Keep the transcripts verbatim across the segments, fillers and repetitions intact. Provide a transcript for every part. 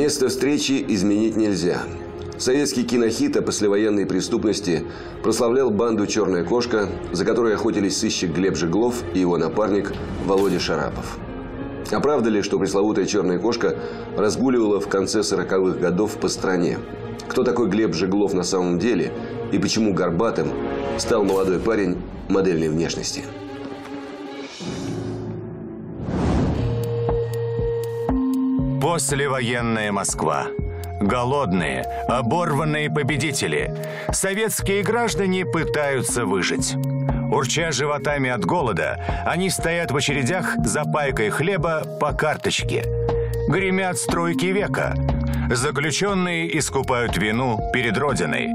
Место встречи изменить нельзя. Советский кинохит о послевоенной преступности прославлял банду «Черная кошка», за которой охотились сыщик Глеб Жеглов и его напарник Володя Шарапов. А правда ли, что пресловутая «Черная кошка» разгуливала в конце сороковых годов по стране? Кто такой Глеб Жеглов на самом деле и почему горбатым стал молодой парень модельной внешности? Послевоенная Москва. Голодные, оборванные победители. Советские граждане пытаются выжить. Урча животами от голода, они стоят в очередях за пайкой хлеба по карточке. Гремят стройки века. Заключенные искупают вину перед Родиной.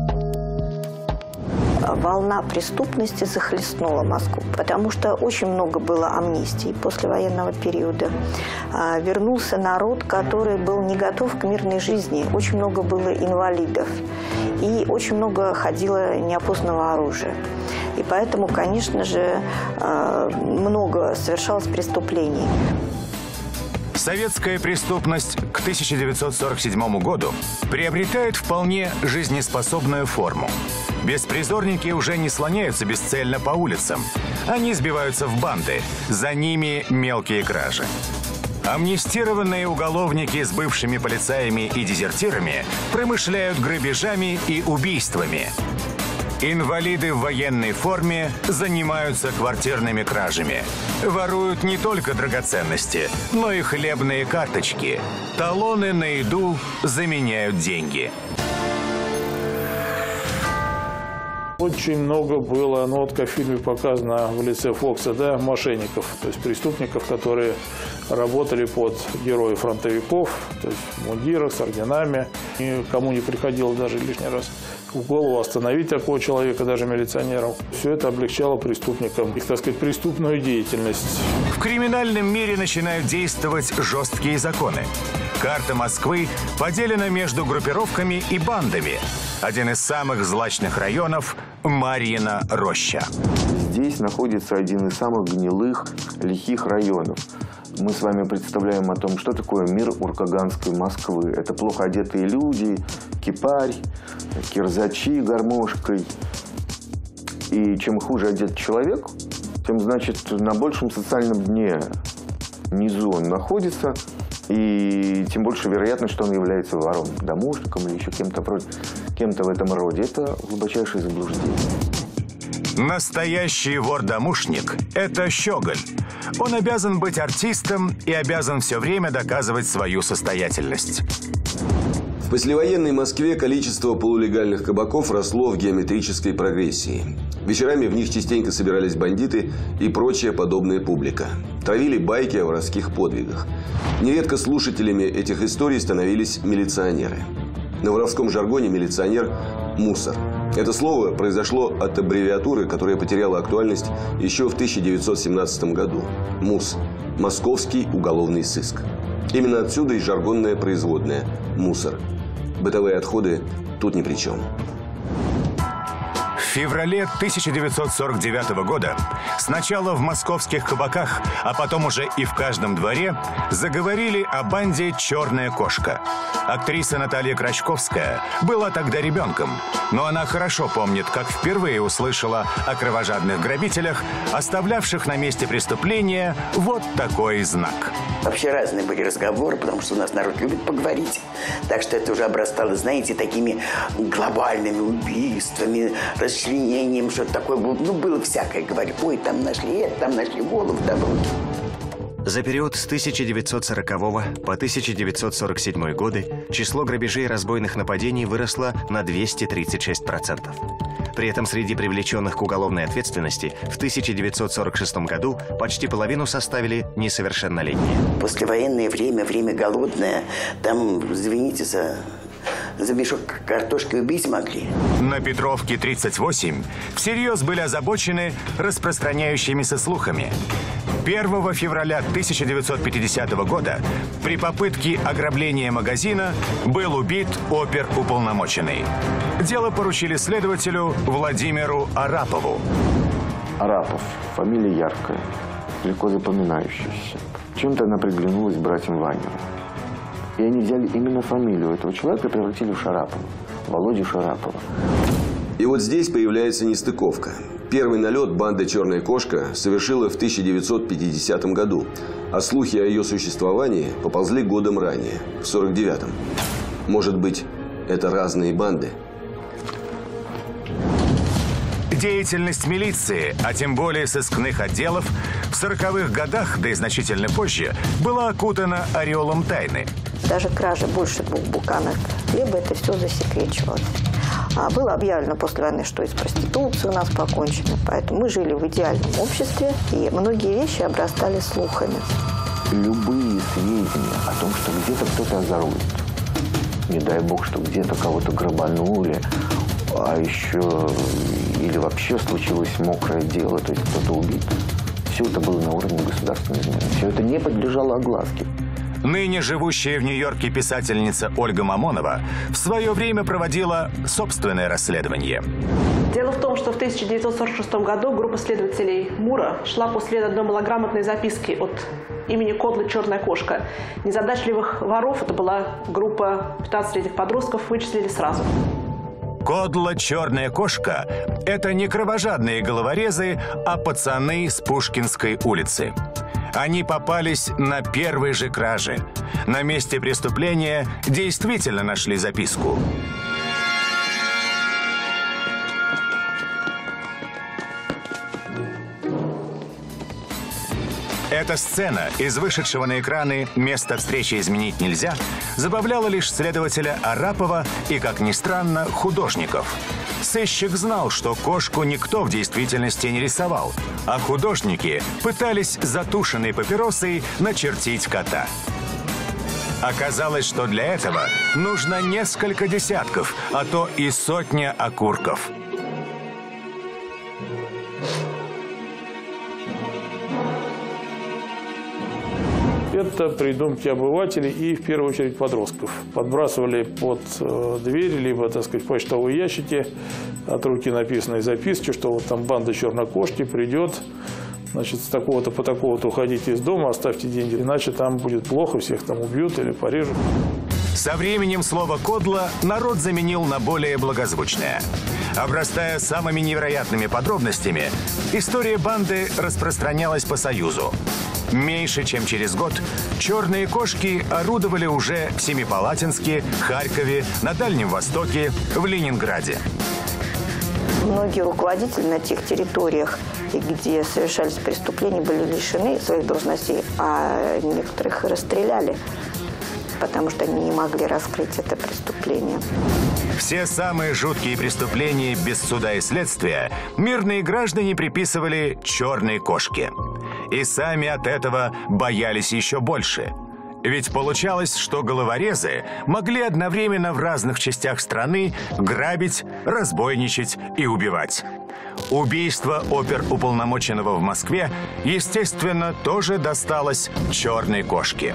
Волна преступности захлестнула Москву, потому что очень много было амнистий после военного периода. Вернулся народ, который был не готов к мирной жизни. Очень много было инвалидов. И очень много ходило неопознанного оружия. И поэтому, конечно же, много совершалось преступлений. Советская преступность к тысяча девятьсот сорок седьмому году приобретает вполне жизнеспособную форму. Беспризорники уже не слоняются бесцельно по улицам. Они сбиваются в банды, за ними мелкие кражи. Амнистированные уголовники с бывшими полицаями и дезертирами промышляют грабежами и убийствами. Инвалиды в военной форме занимаются квартирными кражами. Воруют не только драгоценности, но и хлебные карточки. Талоны на еду заменяют деньги. Очень много было, ну вот как в фильме показано в лице Фокса, да, мошенников, то есть преступников, которые работали под героев-фронтовиков, то есть в мундирах, с орденами. И кому не приходило даже лишний раз в голову остановить такого человека, даже милиционеров. Все это облегчало преступникам их, так сказать, преступную деятельность. В криминальном мире начинают действовать жесткие законы. Карта Москвы поделена между группировками и бандами. Один из самых злачных районов – Марьина Роща. Здесь находится один из самых гнилых, лихих районов. Мы с вами представляем о том, что такое мир уркаганской Москвы. Это плохо одетые люди, кипарь, кирзачи гармошкой. И чем хуже одет человек, тем, значит, на большем социальном дне низу он находится. И тем больше вероятность, что он является вором, домушником или еще кем-то кем-то в этом роде. Это глубочайшее заблуждение. Настоящий вор-домушник – это щеголь. Он обязан быть артистом и обязан все время доказывать свою состоятельность. В послевоенной Москве количество полулегальных кабаков росло в геометрической прогрессии. Вечерами в них частенько собирались бандиты и прочая подобная публика. Травили байки о воровских подвигах. Нередко слушателями этих историй становились милиционеры. На воровском жаргоне милиционер – мусор. Это слово произошло от аббревиатуры, которая потеряла актуальность еще в тысяча девятьсот семнадцатом году. МУС – Московский уголовный сыск. Именно отсюда и жаргонное производное – мусор. Бытовые отходы тут ни при чем. В феврале тысяча девятьсот сорок девятого года сначала в московских кабаках, а потом уже и в каждом дворе заговорили о банде «Черная кошка». Актриса Наталья Крачковская была тогда ребенком, но она хорошо помнит, как впервые услышала о кровожадных грабителях, оставлявших на месте преступления вот такой знак. Вообще разные были разговоры, потому что у нас народ любит поговорить. Так что это уже обрастало, знаете, такими глобальными убийствами, расчленением, что-то такое. Ну, было всякое. Говорили, ой, там нашли это, там нашли голову, там руки. За период с тысяча девятьсот сорокового по тысяча девятьсот сорок седьмой годы число грабежей и разбойных нападений выросло на двести тридцать шесть процентов. При этом среди привлеченных к уголовной ответственности в тысяча девятьсот сорок шестом году почти половину составили несовершеннолетние. Послевоенное время, время голодное, там, извините за... За мешок картошки убить могли. На Петровке тридцать восемь всерьез были озабочены распространяющимися слухами. первого февраля тысяча девятьсот пятидесятого года при попытке ограбления магазина был убит оперуполномоченный. Дело поручили следователю Владимиру Арапову. Арапов. Фамилия яркая, легко запоминающаяся. Чем-то она приглянулась братьям Ванину. И они взяли именно фамилию этого человека и превратили в Шарапова, Володю Шарапова. И вот здесь появляется нестыковка. Первый налет банда «Черная кошка» совершила в тысяча девятьсот пятидесятом году, а слухи о ее существовании поползли годом ранее, в сорок девятом. Может быть, это разные банды? Деятельность милиции, а тем более сыскных отделов, в сороковых годах, да и значительно позже, была окутана ореолом тайны. Даже кражи больше двух буханок хлеба, это все засекречивалось. А было объявлено после войны, что из проституции у нас покончено. Поэтому мы жили в идеальном обществе, и многие вещи обрастали слухами. Любые сведения о том, что где-то кто-то озорует, не дай бог, что где-то кого-то грабанули, а еще или вообще случилось мокрое дело, то есть кто-то убит. Все это было на уровне государственной измены. Все это не подлежало огласке. Ныне живущая в Нью-Йорке писательница Ольга Мамонова в свое время проводила собственное расследование. Дело в том, что в тысяча девятьсот сорок шестом году группа следователей Мура шла по следу одной малограмотной записки от имени Кодлы «Черная кошка». Незадачливых воров, это была группа пятнадцатилетних подростков, вычислили сразу. Кодла «Черная кошка» – это не кровожадные головорезы, а пацаны с Пушкинской улицы. Они попались на первой же краже. На месте преступления действительно нашли записку. Эта сцена из вышедшего на экраны «Место встречи изменить нельзя» забавляла лишь следователя Арапова и, как ни странно, художников. Сыщик знал, что кошку никто в действительности не рисовал, а художники пытались затушенной папиросой начертить кота. Оказалось, что для этого нужно несколько десятков, а то и сотня окурков. Это придумки обывателей и, в первую очередь, подростков. Подбрасывали под э, дверь, либо, так сказать, почтовые ящики от руки написанные записки, что вот там банда «Черной кошки» придет, значит, с такого-то по такого-то уходите из дома, оставьте деньги, иначе там будет плохо, всех там убьют или порежут. Со временем слово «кодла» народ заменил на более благозвучное. Обрастая самыми невероятными подробностями, история банды распространялась по Союзу. Меньше чем через год «Черные кошки» орудовали уже в Семипалатинске, Харькове, на Дальнем Востоке, в Ленинграде. Многие руководители на тех территориях, где совершались преступления, были лишены своих должностей, а некоторых расстреляли, потому что они не могли раскрыть это преступление. Все самые жуткие преступления без суда и следствия мирные граждане приписывали «черной кошке». И сами от этого боялись еще больше. Ведь получалось, что головорезы могли одновременно в разных частях страны грабить, разбойничать и убивать. Убийство оперуполномоченного в Москве, естественно, тоже досталось «черной кошке».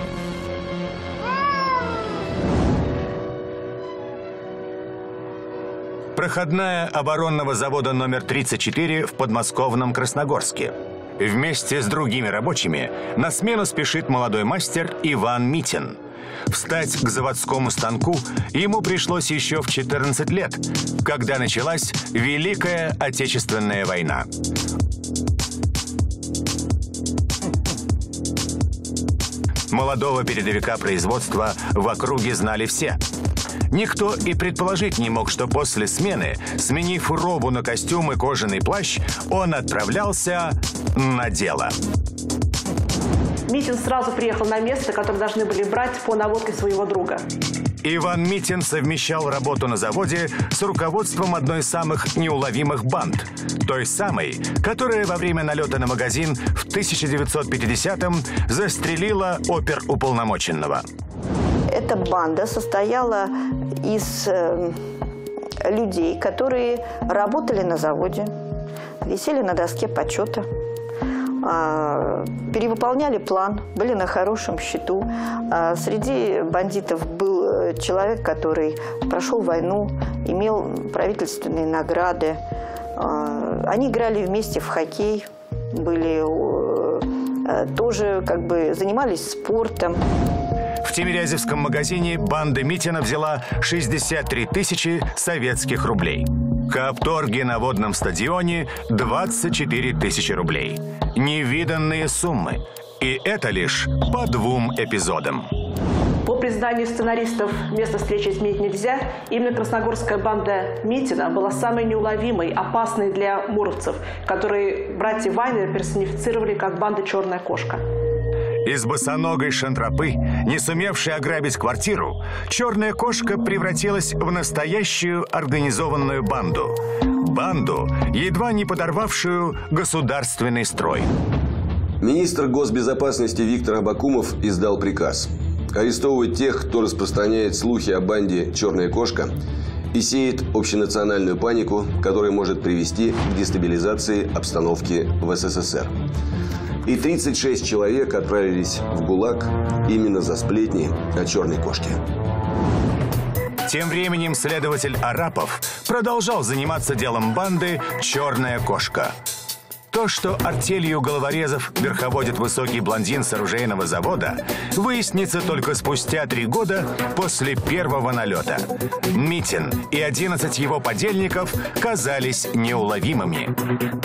Проходная оборонного завода номер тридцать четыре в подмосковном Красногорске. Вместе с другими рабочими на смену спешит молодой мастер Иван Митин. Встать к заводскому станку ему пришлось еще в четырнадцать лет, когда началась Великая Отечественная война. Молодого передовика производства в округе знали все. Никто и предположить не мог, что после смены, сменив робу на костюм и кожаный плащ, он отправлялся на дело. Митин сразу приехал на место, которое должны были брать по наводке своего друга. Иван Митин совмещал работу на заводе с руководством одной из самых неуловимых банд. Той самой, которая во время налета на магазин в тысяча девятьсот пятидесятом застрелила оперуполномоченного. Эта банда состояла из э, людей, которые работали на заводе, висели на доске почета, э, перевыполняли план, были на хорошем счету. Э, среди бандитов был человек, который прошел войну, имел правительственные награды. Э, они играли вместе в хоккей, были, э, тоже как бы занимались спортом. В Тимирязевском магазине банда Митина взяла шестьдесят три тысячи советских рублей. Капторги на водном стадионе – двадцать четыре тысячи рублей. Невиданные суммы. И это лишь по двум эпизодам. По признанию сценаристов, место встречи изменить нельзя. Именно красногорская банда Митина была самой неуловимой, опасной для муровцев, которые братья Вайнер персонифицировали как банда «Черная кошка». Из босоногой шантропы, не сумевшей ограбить квартиру, «Черная кошка» превратилась в настоящую организованную банду. Банду, едва не подорвавшую государственный строй. Министр госбезопасности Виктор Абакумов издал приказ арестовывать тех, кто распространяет слухи о банде «Черная кошка» и сеет общенациональную панику, которая может привести к дестабилизации обстановки в СССР. И тридцать шесть человек отправились в ГУЛАГ именно за сплетни о «Черной кошке». Тем временем следователь Арапов продолжал заниматься делом банды «Черная кошка». То, что артелью головорезов верховодит высокий блондин с оружейного завода, выяснится только спустя три года после первого налета. Митин и одиннадцать его подельников казались неуловимыми.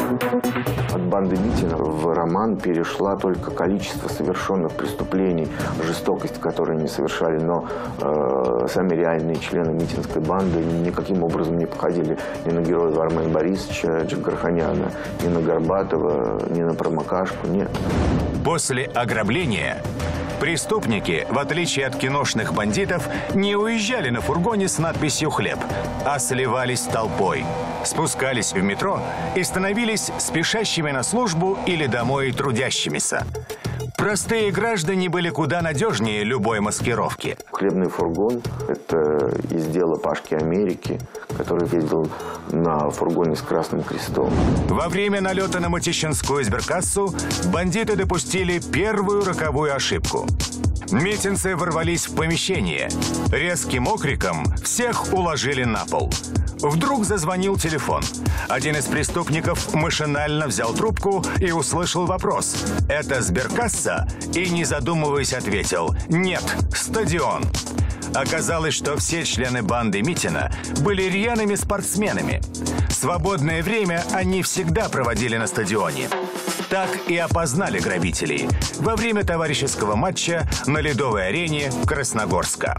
От банды Митина в роман перешла только количество совершенных преступлений, жестокость, которые они совершали, но э, сами реальные члены митинской банды никаким образом не походили ни на героя Армена Борисовича Джигарханяна, ни на Горбатова, ни на Промокашку, нет. После ограбления преступники, в отличие от киношных бандитов, не уезжали на фургоне с надписью «Хлеб», а сливались с толпой, спускались в метро и становились спешащими на службу или домой трудящимися. Простые граждане были куда надежнее любой маскировки. Хлебный фургон – это из дела Пашки Америки, который ездил на фургоне с Красным Крестом. Во время налета на Мытищинскую сберкассу бандиты допустили первую роковую ошибку. Митинцы ворвались в помещение. Резким окриком всех уложили на пол. Вдруг зазвонил телефон. Один из преступников машинально взял трубку и услышал вопрос: «Это сберкасса?» И, не задумываясь, ответил: «Нет, стадион». Оказалось, что все члены банды Митина были рьяными спортсменами. Свободное время они всегда проводили на стадионе. Так и опознали грабителей во время товарищеского матча на ледовой арене Красногорска.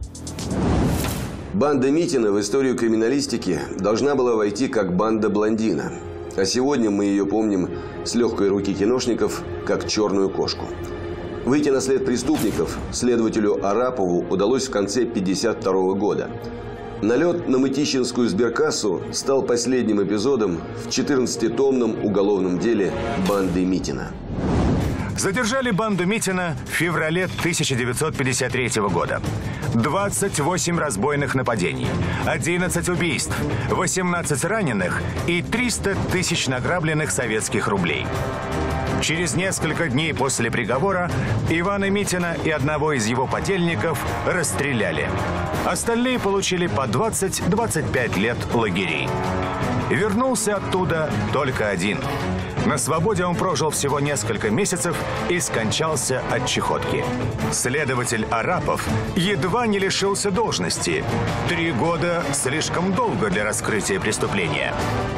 Банда Митина в историю криминалистики должна была войти как банда блондина. А сегодня мы ее помним с легкой руки киношников как «Черную кошку». Выйти на след преступников следователю Арапову удалось в конце пятьдесят второго года. Налет на Мытищинскую сберкассу стал последним эпизодом в четырнадцатитомном уголовном деле банды Митина. Задержали банду Митина в феврале тысяча девятьсот пятьдесят третьего года. двадцать восемь разбойных нападений, одиннадцать убийств, восемнадцать раненых и триста тысяч награбленных советских рублей. Через несколько дней после приговора Ивана Митина и одного из его подельников расстреляли. Остальные получили по двадцать — двадцать пять лет лагерей. Вернулся оттуда только один. На свободе он прожил всего несколько месяцев и скончался от чехотки. Следователь Арапов едва не лишился должности. Три года слишком долго для раскрытия преступления.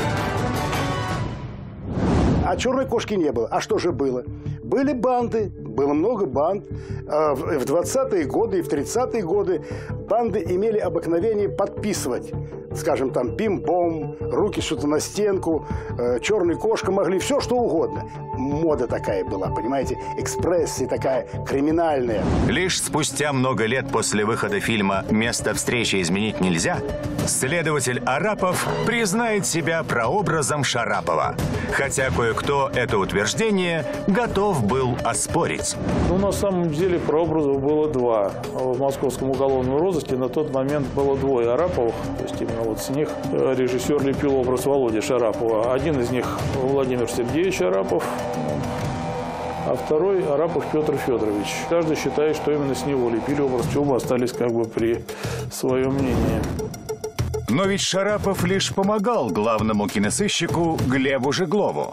А «Черной кошки» не было. А что же было? Были банды, было много банд. В двадцатые годы и в тридцатые годы банды имели обыкновение подписывать. Скажем, там, бим-бом, руки что-то на стенку, «Черная кошка» могли, все что угодно. Мода такая была, понимаете, экспрессия такая криминальная. Лишь спустя много лет после выхода фильма «Место встречи изменить нельзя» следователь Арапов признает себя прообразом Шарапова. Хотя кое-кто это утверждение готов был оспорить. Ну, на самом деле, прообразов было два. В московском уголовном розыске на тот момент было двое Араповых. То есть именно вот с них режиссер лепил образ Володи Шарапова. Один из них Владимир Сергеевич Арапов, а второй Арапов Петр Федорович. Каждый считает, что именно с него лепили образ, чего остались как бы при своем мнении. Но ведь Шарапов лишь помогал главному киносыщику Глебу Жеглову.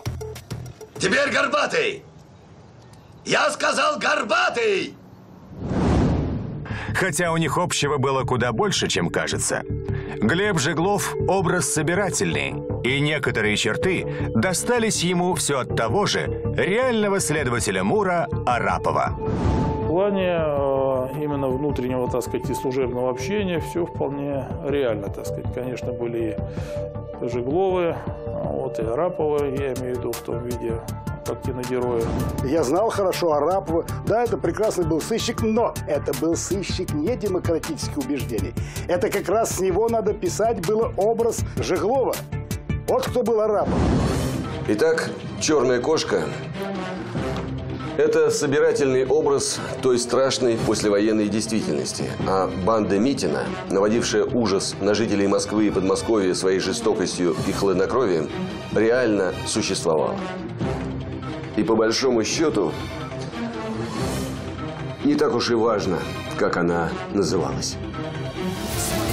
Теперь Горбатый! Я сказал Горбатый! Хотя у них общего было куда больше, чем кажется. Глеб Жеглов – образ собирательный, и некоторые черты достались ему все от того же реального следователя МУРа Арапова. В плане э, именно внутреннего, так сказать, и служебного общения все вполне реально, так сказать. Конечно, были и Жегловы, вот, и Араповы, я имею в виду в том виде, как киногерои. Я знал хорошо Арапова. Да, это прекрасный был сыщик, но это был сыщик не демократических убеждений. Это как раз с него надо писать было образ Жеглова. Вот кто был Арапов. Итак, «Черная кошка» – это собирательный образ той страшной послевоенной действительности. А банда Митина, наводившая ужас на жителей Москвы и Подмосковья своей жестокостью и хладнокровием, реально существовала. И по большому счету, не так уж и важно, как она называлась.